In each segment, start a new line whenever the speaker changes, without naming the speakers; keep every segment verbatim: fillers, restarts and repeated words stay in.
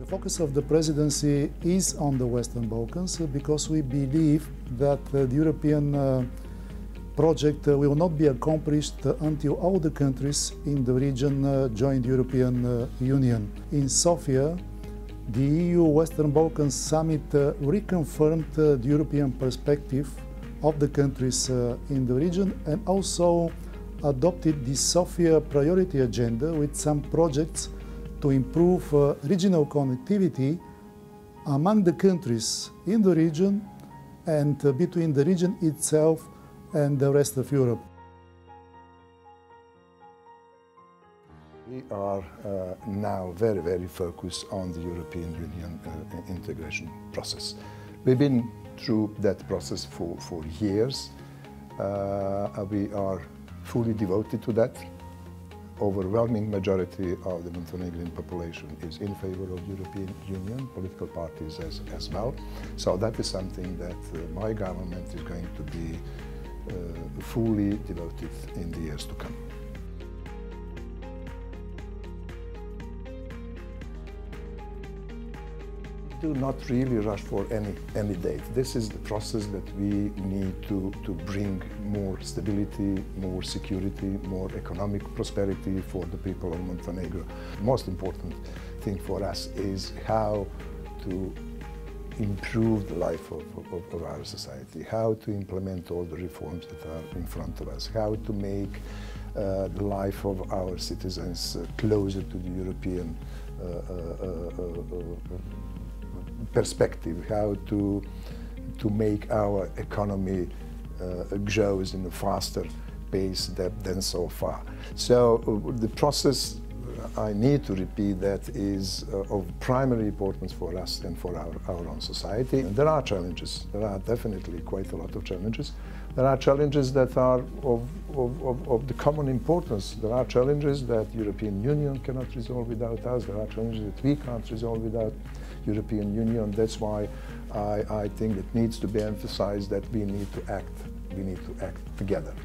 The focus of the presidency is on the Western Balkans because we believe that the European uh, project uh, will not be accomplished until all the countries in the region uh, join the European uh, Union. In Sofia, the E U-Western Balkan Summit uh, reconfirmed uh, the European perspective of the countries uh, in the region and also adopted the Sofia priority agenda with some projects to improve uh, regional connectivity among the countries in the region and uh, between the region itself and the rest of Europe.
We are uh, now very, very focused on the European Union uh, integration process. We've been through that process for, for years. Uh, we are fully devoted to that. Overwhelming majority of the Montenegrin population is in favor of the European Union, political parties as, as well. So that is something that uh, my government is going to be uh, fully devoted in the years to come. Do not really rush for any, any date. This is the process that we need to, to bring more stability, more security, more economic prosperity for the people of Montenegro. The most important thing for us is how to improve the life of, of, of our society, how to implement all the reforms that are in front of us, how to make uh, the life of our citizens uh, closer to the European uh, uh, uh, uh, perspective, how to, to make our economy uh, grows in a faster pace than, than so far. So uh, the process, I need to repeat that, is uh, of primary importance for us and for our, our own society. And there are challenges. There are definitely quite a lot of challenges. There are challenges that are of, of, of, of the common importance. There are challenges that the European Union cannot resolve without us. There are challenges that we can't resolve without European Union. That's why I, I think it needs to be emphasized that we need to act. We need to act together.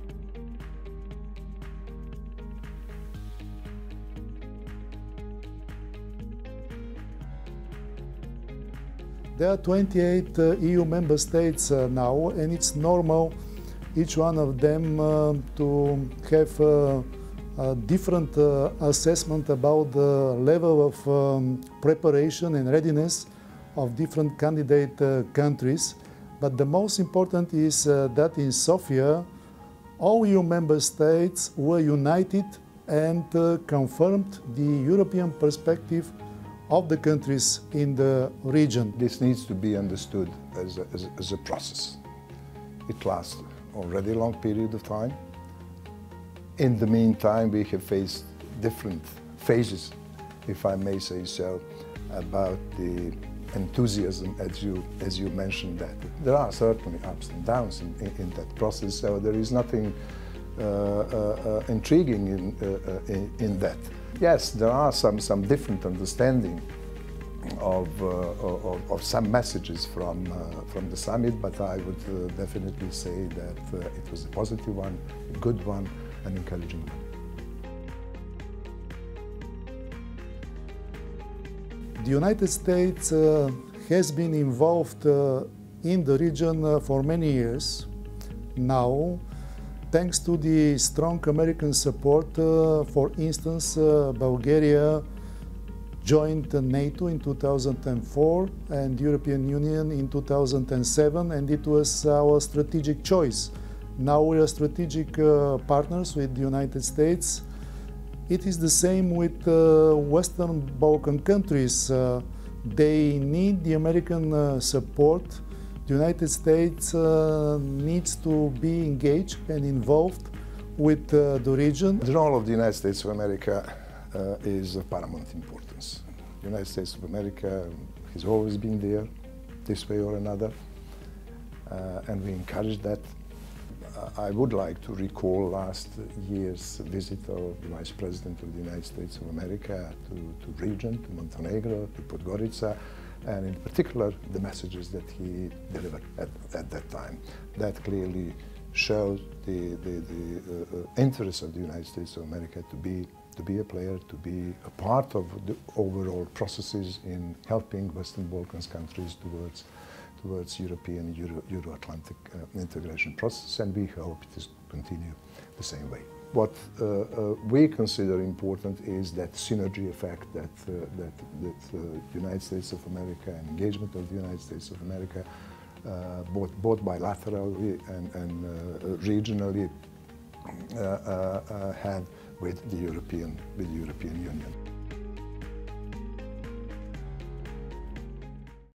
There are twenty-eight uh, E U member states uh, now, and it's normal each one of them uh, to have uh, a different uh, assessment about the level of um, preparation and readiness of different candidate uh, countries. But the most important is uh, that in Sofia, all E U member states were united and uh, confirmed the European perspective of the countries in the region.
This needs to be understood as a, as a, as a process. It lasts already a long period of time. In the meantime, we have faced different phases, if I may say so, about the enthusiasm, as you, as you mentioned that. There are certainly ups and downs in, in, in that process, so there is nothing uh, uh, uh, intriguing in, uh, uh, in, in that. Yes, there are some, some different understanding of, uh, of, of some messages from, uh, from the summit, but I would uh, definitely say that uh, it was a positive one, a good one, an encouraging one.
The United States uh, has been involved uh, in the region uh, for many years now, thanks to the strong American support. Uh, for instance, uh, Bulgaria joined NATO in two thousand four and the European Union in two thousand seven, and it was our strategic choice. Now we are strategic uh, partners with the United States. It is the same with uh, Western Balkan countries. Uh, they need the American uh, support. The United States uh, needs to be engaged and involved with uh, the region.
The role of the United States of America uh, is of paramount importance. The United States of America has always been there, this way or another, uh, and we encourage that. I would like to recall last year's visit of the Vice President of the United States of America to, to the region, to Montenegro, to Podgorica, and in particular the messages that he delivered at, at that time. That clearly shows the, the, the uh, interest of the United States of America to be to be a player, to be a part of the overall processes in helping Western Balkans countries towards, towards European, Euro, Euro-Atlantic uh, integration process, and we hope it is continue the same way. What uh, uh, we consider important is that synergy effect that, uh, that, that uh, United States of America and engagement of the United States of America, uh, both, both bilaterally and, and uh, regionally, uh, uh, uh, had with the European, with the European Union.